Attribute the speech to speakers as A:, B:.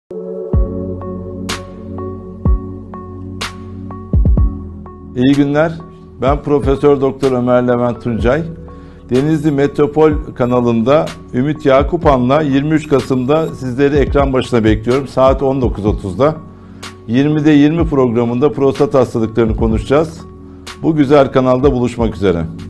A: İyi günler. Ben Profesör Doktor Ömer Levent Tuncay. Denizli Metropol kanalında Ümit Yakupan'la 23 Kasım'da sizleri ekran başına bekliyorum. Saat 19.30'da. 20'de 20 programında prostat hastalıklarını konuşacağız. Bu güzel kanalda buluşmak üzere.